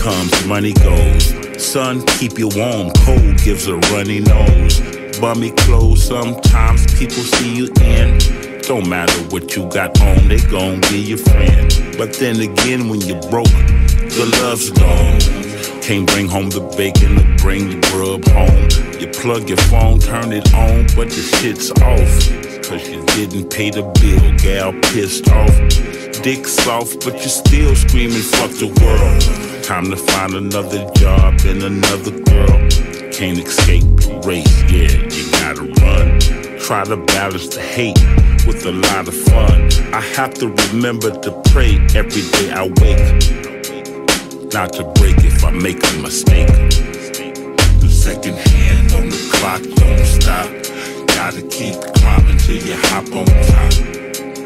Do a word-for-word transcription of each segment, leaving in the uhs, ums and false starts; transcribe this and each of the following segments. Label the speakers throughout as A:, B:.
A: comes, money goes. Sun, keep you warm, cold gives a runny nose. Bummy clothes, sometimes people see you in. Don't matter what you got on, they gon' be your friend. But then again, when you're broke, the love's gone. Can't bring home the bacon or bring the grub home. You plug your phone, turn it on, but the shit's off. Cause you didn't pay the bill, gal pissed off. Dick soft, but you still screaming, fuck the world. Time to find another job and another girl. Can't escape the race, yeah, you gotta run. Try to balance the hate with a lot of fun. I have to remember to pray every day I wake. Not to break if I make a mistake. The second hand on the clock, don't stop. Gotta keep climbing till you hop on top.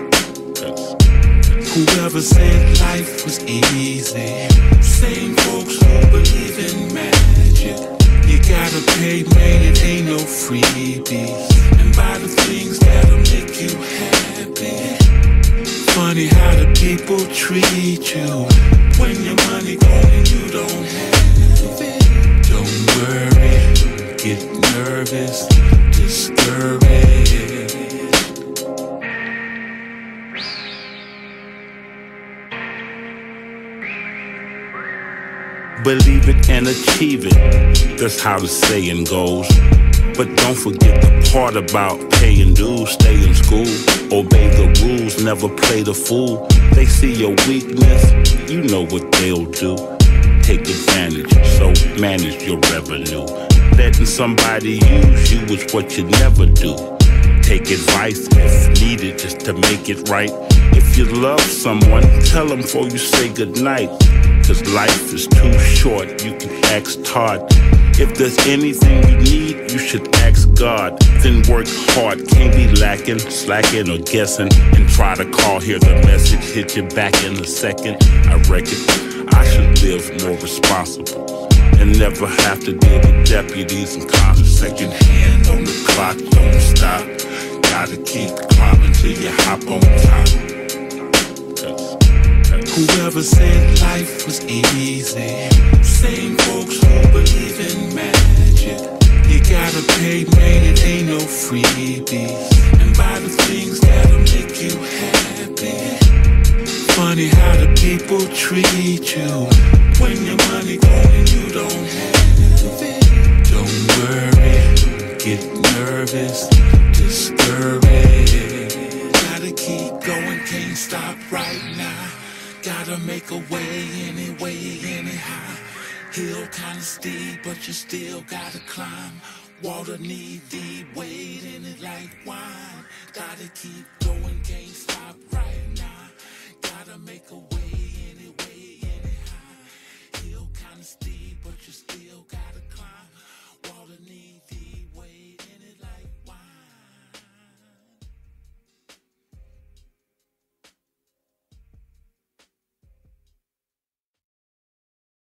A: Whoever said life was easy, same folks who believe in magic. You gotta pay, man, it ain't no freebies. And buy the things that'll make you happy. Funny how the people treat you when your money gone and you don't have it. Don't worry, don't get nervous, discouraged. Believe it and achieve it, that's how the saying goes. But don't forget the part about paying dues, stay in school, obey the rules, never play the fool. They see your weakness, you know what they'll do. Take advantage, so manage your revenue. Letting somebody use you is what you never do. Take advice if needed just to make it right. If you love someone, tell them before you say goodnight. Cause life is too short, you can ask Todd. If there's anything you need, you should ask God. Then work hard, can't be lacking, slacking or guessing. And try to call, hear the message, hit you back in a second. I reckon I should live more responsible and never have to deal with deputies and cops. Second hand on the clock, don't stop. Gotta keep climbing till you hop on top. Whoever said life was easy, same folks who believe in magic. You gotta pay, man, it ain't no freebies. And buy the things that'll make you happy. Funny how the people treat you when your money gone and you don't have it. Don't worry, don't get nervous, discouraged. Gotta keep going, can't stop right now. Gotta make a way anyway, anyhow. Hill kinda steep, but you still gotta climb. Water knee deep, wade in it like wine. Gotta keep